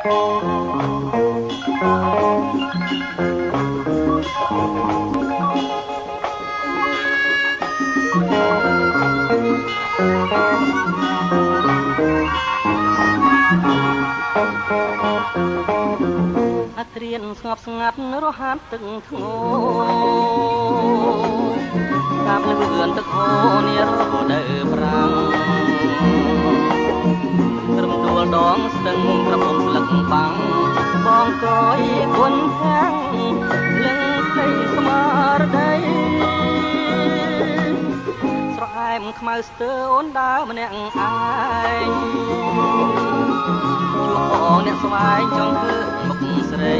ត្រៀនស្ងប់ស្ងាត់រហ័សទឹកធ្ងោកាប់លឿនទឹកហូរនារដូវប្រាំងរំដួលដងស្ទឹងក្រពុំស្លឹកបាំងបងកយគុនខាំងលឹងផ្ទៃស្មារតីស្រែមខ្មៅស្ទើអូនដើរម្នាក់ឯងជួបបងអ្នកស្វែងចង់ឃើញមុខស្រី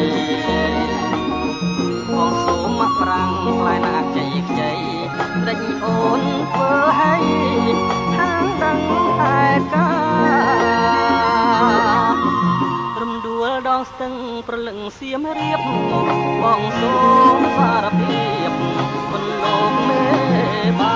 បងសូមមកប្រាំងផ្លែណាខ្ចីខ្ចីដេញអូនធ្វើឲ្យខាងដឹងតែការំដួលដងស្ទឹងប្រលឹងសៀមរៀបបងសូមសារភាពមិនលោកមេបា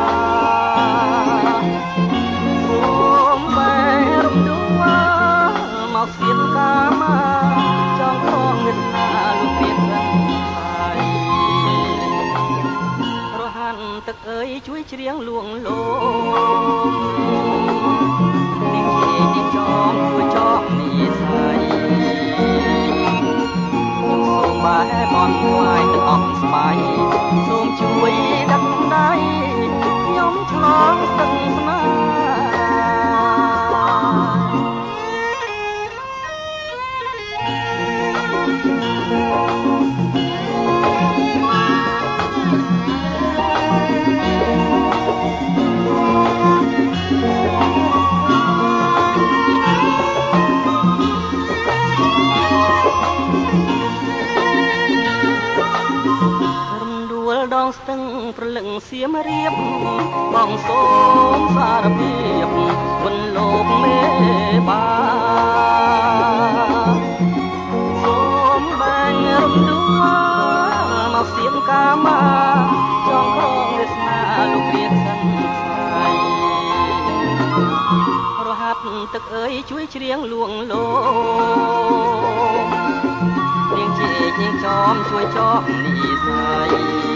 មកសៀនកាមាចង់ក្រងវិសាលោកព្រាបសិនហើយរហ័នទឹកអើយជួយច្រៀងលួងលោមនេះជាទីចោមជួយចោមនេះស្អីសូមបែបនថ្វាយទឹកអស់ស្បាយសូមជួយដាក់ដៃខ្ញុំឆ្លងស្ទឹងស្នាដងស្ទឹងប្រលឹងសៀមរៀបបងសូមសារភាពមិនលោកមេបាសូមបែងរំដួលមកសៀមកាមាចង់ក្រងវាសនាលោកព្រាបសិនស្អីរហ័សទឹកអើយជួយច្រៀងលួងលោមនាងជានាងចោមជួយចោមនេះស្អី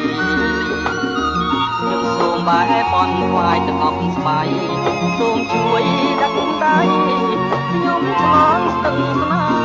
ខ្ញុំសូមបែបនថ្វាយទឹកអស់ស្បាយសូមជួយដាក់ដៃខ្ញុំឆ្លងស្ទឹងស្នា